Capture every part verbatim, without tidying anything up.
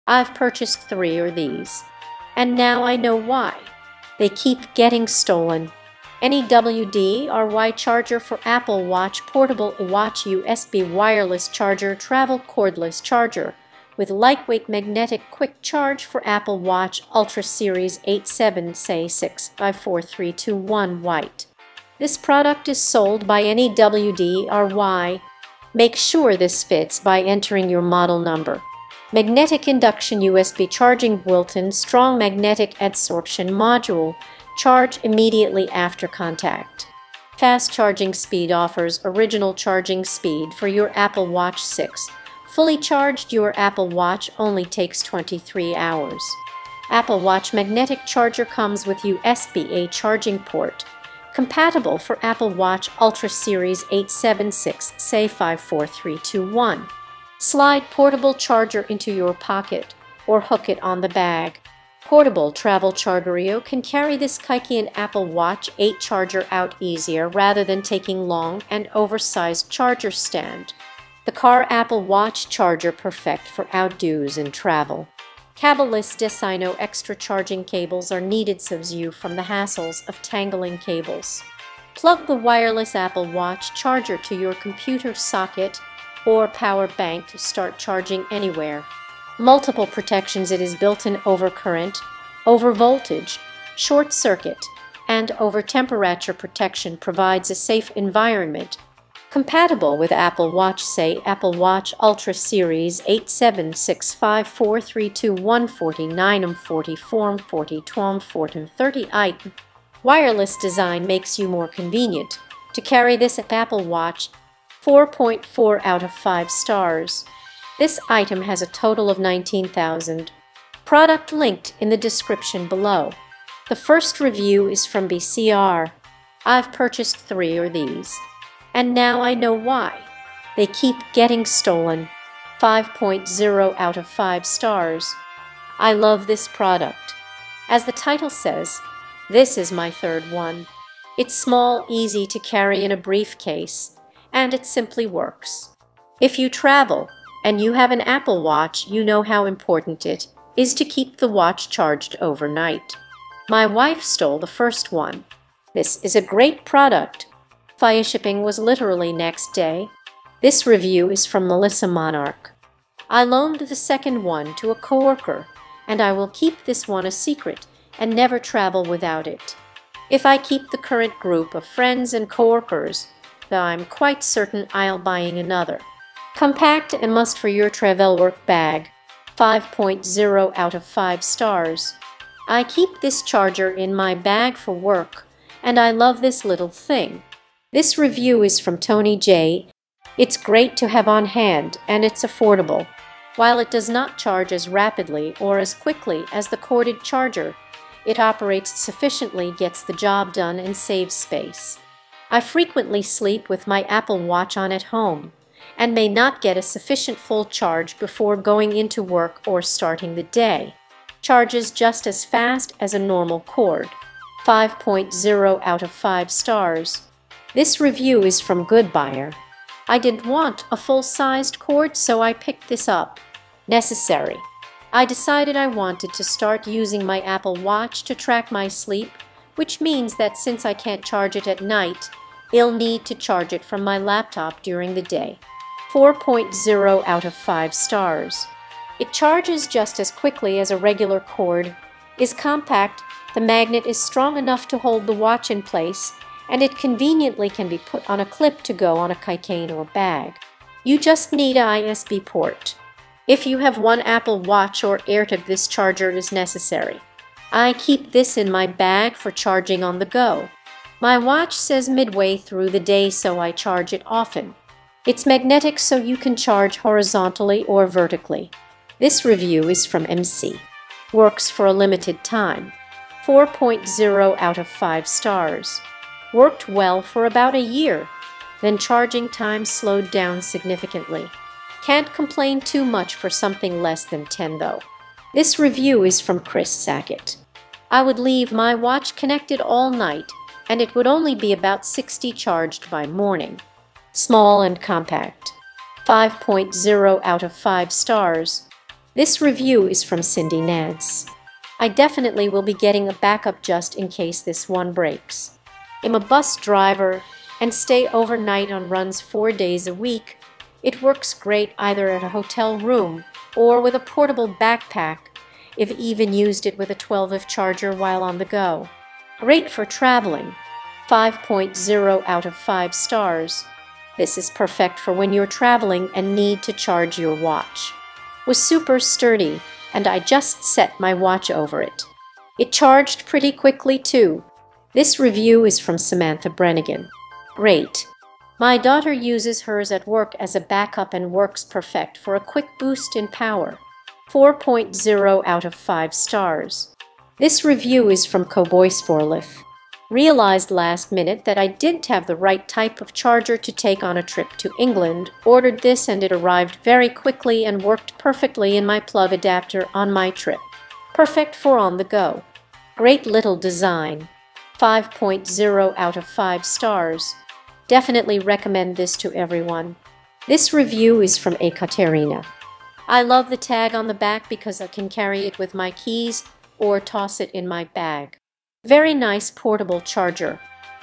I've purchased three of these, and now I know why. They keep getting stolen. N E W D R Y charger for Apple Watch. Portable iWatch U S B wireless charger. Travel cordless charger with lightweight magnetic quick charge for Apple Watch Ultra Series eight seven six five four three two one white. This product is sold by N E W D R Y. Make sure this fits by entering your model number. Magnetic induction U S B charging built-in strong magnetic adsorption module. Charge immediately after contact. Fast charging speed. Offers original charging speed for your Apple Watch six. Fully charged, your Apple Watch only takes twenty-three hours. Apple Watch magnetic charger comes with U S B A charging port. Compatible for Apple Watch Ultra Series eight seven six five four three two one. Slide portable charger into your pocket or hook it on the bag. Portable travel charger can carry this Kiki and Apple Watch eight charger out easier rather than taking long and oversized charger stand. The car Apple Watch charger perfect for outdoors and travel. Cableless Desino extra charging cables are needed saves you from the hassles of tangling cables. Plug the wireless Apple Watch charger to your computer socket or power bank to start charging anywhere. Multiple protections. It is built-in overcurrent, over voltage, short circuit, and over temperature protection. Provides a safe environment. Compatible with Apple Watch. Say Apple Watch Ultra Series eight seven six five four three two one forty-nine forty-four forty-two forty thirty item. Wireless design makes you more convenient to carry this Apple Watch. four point four out of five stars. This item has a total of nineteen thousand. Product linked in the description below. The first review is from B C R. I've purchased three of these, and now I know why. They keep getting stolen. five point zero out of five stars. I love this product. As the title says, this is my third one. It's small, easy to carry in a briefcase, and it simply works. If you travel and you have an Apple Watch, you know how important it is to keep the watch charged overnight. My wife stole the first one. This is a great product. Fire shipping was literally next day. This review is from Melissa Monarch. I loaned the second one to a coworker, and I will keep this one a secret and never travel without it. If I keep the current group of friends and coworkers, though I'm quite certain I'll buying another. Compact and must for your travel work bag. five point zero out of five stars. I keep this charger in my bag for work, and I love this little thing. This review is from Tony J. It's great to have on hand, and it's affordable. While it does not charge as rapidly or as quickly as the corded charger, it operates sufficiently, gets the job done, and saves space. I frequently sleep with my Apple Watch on at home, and may not get a sufficient full charge before going into work or starting the day. Charges just as fast as a normal cord. five point zero out of five stars. This review is from Good Buyer. I didn't want a full-sized cord, so I picked this up. Necessary. I decided I wanted to start using my Apple Watch to track my sleep, which means that since I can't charge it at night, I'll need to charge it from my laptop during the day. four point zero out of five stars. It charges just as quickly as a regular cord, is compact, the magnet is strong enough to hold the watch in place, and it conveniently can be put on a clip to go on a keychain or bag. You just need a U S B port. If you have one Apple Watch or AirTag, this charger is necessary. I keep this in my bag for charging on the go. My watch says midway through the day, so I charge it often. It's magnetic, so you can charge horizontally or vertically. This review is from M C. Works for a limited time. four point zero out of five stars. Worked well for about a year, then charging time slowed down significantly. Can't complain too much for something less than ten though. This review is from Chris Sackett. I would leave my watch connected all night, and it would only be about sixty charged by morning. Small and compact. five point zero out of five stars. This review is from Cindy Nance. I definitely will be getting a backup just in case this one breaks. I'm a bus driver and stay overnight on runs four days a week. It works great either at a hotel room or with a portable backpack. I've even used it with a twelve volt charger while on the go. Great for traveling. five point zero out of five stars. This is perfect for when you're traveling and need to charge your watch. Was super sturdy, and I just set my watch over it. It charged pretty quickly too. This review is from Samantha Brennigan. Great. My daughter uses hers at work as a backup and works perfect for a quick boost in power. four point zero out of five stars. This review is from Cowboys for Life. Realized last minute that I didn't have the right type of charger to take on a trip to England, ordered this and it arrived very quickly and worked perfectly in my plug adapter on my trip. Perfect for on the go. Great little design. five point zero out of five stars. Definitely recommend this to everyone. This review is from Ekaterina. I love the tag on the back because I can carry it with my keys or toss it in my bag. Very nice portable charger.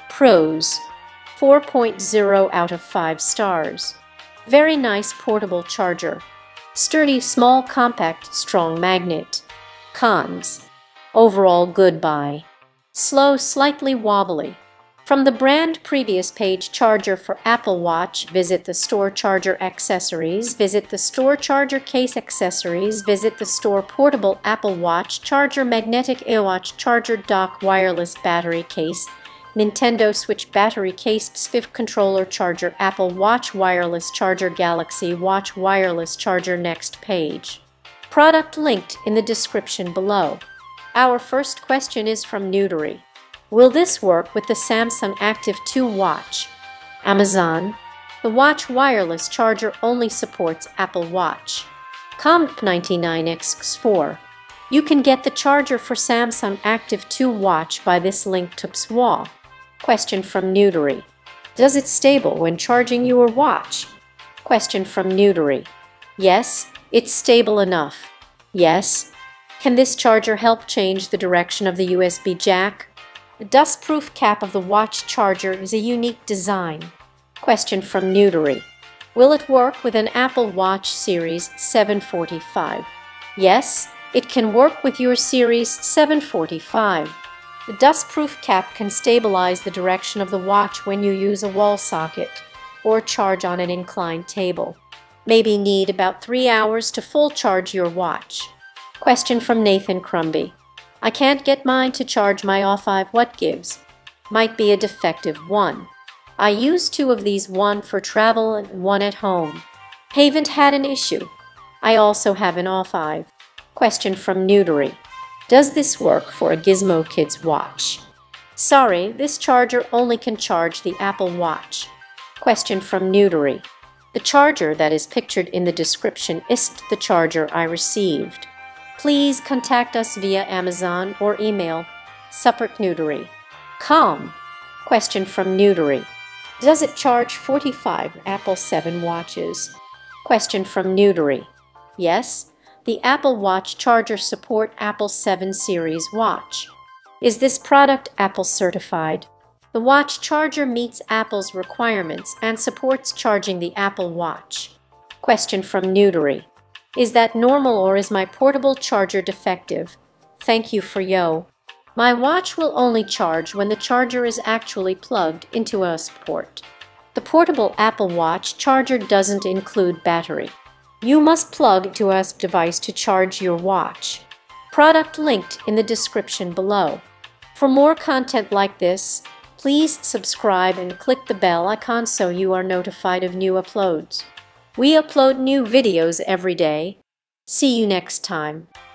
Pros. four point zero out of five stars. Very nice portable charger. Sturdy, small, compact, strong magnet. Cons. Overall good buy. Slow, slightly wobbly. From the brand previous page charger for Apple Watch, visit the store charger accessories, visit the store charger case accessories, visit the store portable Apple Watch charger magnetic iWatch charger dock wireless battery case, Nintendo Switch battery case S F I F controller charger Apple Watch wireless charger Galaxy Watch wireless charger next page. Product linked in the description below. Our first question is from NEWDERY. Will this work with the Samsung Active two watch? Amazon. The watch wireless charger only supports Apple Watch. Comp ninety-nine by four. You can get the charger for Samsung Active two watch by this link to P S W A. Question from NEWDERY. Does it stable when charging your watch? Question from NEWDERY. Yes, it's stable enough. Yes. Can this charger help change the direction of the U S B jack? The dustproof cap of the watch charger is a unique design. Question from NEWDERY. Will it work with an Apple Watch Series seven forty-five? Yes, it can work with your Series seven forty-five. The dustproof cap can stabilize the direction of the watch when you use a wall socket or charge on an inclined table. Maybe need about three hours to full charge your watch. Question from Nathan Crumby. I can't get mine to charge my O five. What gives? Might be a defective one. I use two of these, one for travel and one at home. Haven't had an issue. I also have an O five. Question from NEWDERY. Does this work for a Gizmo Kids watch? Sorry, this charger only can charge the Apple Watch. Question from NEWDERY. The charger that is pictured in the description isn't the charger I received. Please contact us via Amazon or email support newdery dot com. Question from NEWDERY. Does it charge forty-five Apple seven watches? Question from NEWDERY. Yes, the Apple Watch charger support Apple seven series watch. Is this product Apple certified? The watch charger meets Apple's requirements and supports charging the Apple Watch. Question from NEWDERY. Is that normal or is my portable charger defective? Thank you for yo. My watch will only charge when the charger is actually plugged into a U S B port. The portable Apple Watch charger doesn't include battery. You must plug into a U S B device to charge your watch. Product linked in the description below. For more content like this, please subscribe and click the bell icon so you are notified of new uploads. We upload new videos every day. See you next time.